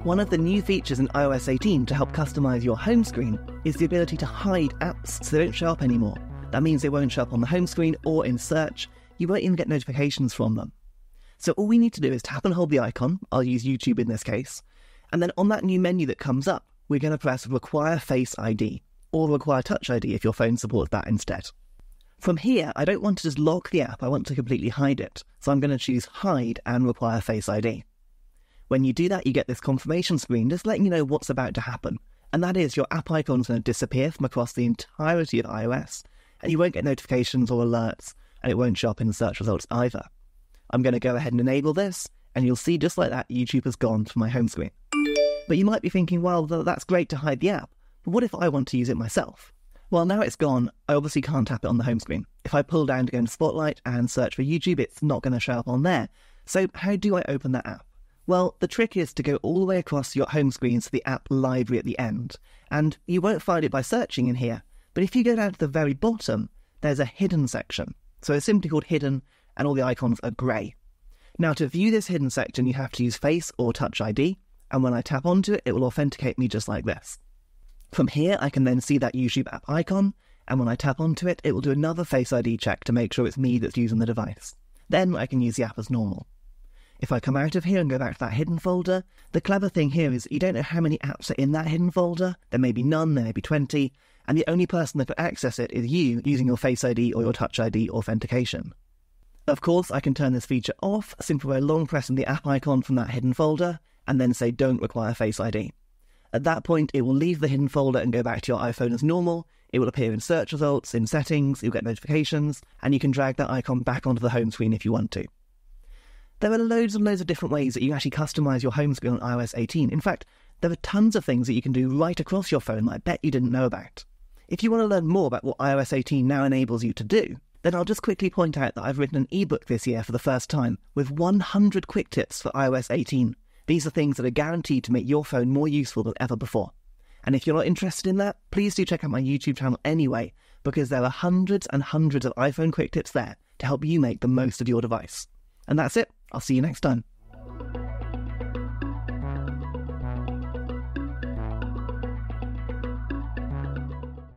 One of the new features in iOS 18 to help customize your home screen is the ability to hide apps so they don't show up anymore. That means they won't show up on the home screen or in search. You won't even get notifications from them. So all we need to do is tap and hold the icon, I'll use YouTube in this case, and then on that new menu that comes up, we're going to press Require Face ID, or Require Touch ID if your phone supports that instead. From here, I don't want to just lock the app, I want to completely hide it, so I'm going to choose Hide and Require Face ID. When you do that, you get this confirmation screen just letting you know what's about to happen, and that is your app icon is going to disappear from across the entirety of iOS, and you won't get notifications or alerts, and it won't show up in the search results either. I'm going to go ahead and enable this, and you'll see just like that, YouTube has gone from my home screen. But you might be thinking, well, that's great to hide the app, but what if I want to use it myself? Well, now it's gone, I obviously can't tap it on the home screen. If I pull down to go into Spotlight and search for YouTube, it's not going to show up on there. So how do I open that app? Well, the trick is to go all the way across your home screen to the app library at the end, and you won't find it by searching in here, but if you go down to the very bottom, there's a hidden section. So it's simply called hidden, and all the icons are grey. Now to view this hidden section, you have to use Face or Touch ID, and when I tap onto it, it will authenticate me just like this. From here, I can then see that YouTube app icon, and when I tap onto it, it will do another Face ID check to make sure it's me that's using the device. Then I can use the app as normal. If I come out of here and go back to that hidden folder, the clever thing here is you don't know how many apps are in that hidden folder. There may be none, there may be 20, and the only person that can access it is you using your Face ID or your Touch ID authentication. Of course, I can turn this feature off simply by long pressing the app icon from that hidden folder and then say don't require Face ID. At that point, it will leave the hidden folder and go back to your iPhone as normal. It will appear in search results, in settings, you'll get notifications, and you can drag that icon back onto the home screen if you want to. There are loads and loads of different ways that you can actually customize your home screen on iOS 18. In fact, there are tons of things that you can do right across your phone that I bet you didn't know about. If you want to learn more about what iOS 18 now enables you to do, then I'll just quickly point out that I've written an ebook this year for the first time with 100 quick tips for iOS 18. These are things that are guaranteed to make your phone more useful than ever before. And if you're not interested in that, please do check out my YouTube channel anyway, because there are hundreds and hundreds of iPhone quick tips there to help you make the most of your device. And that's it. I'll see you next time.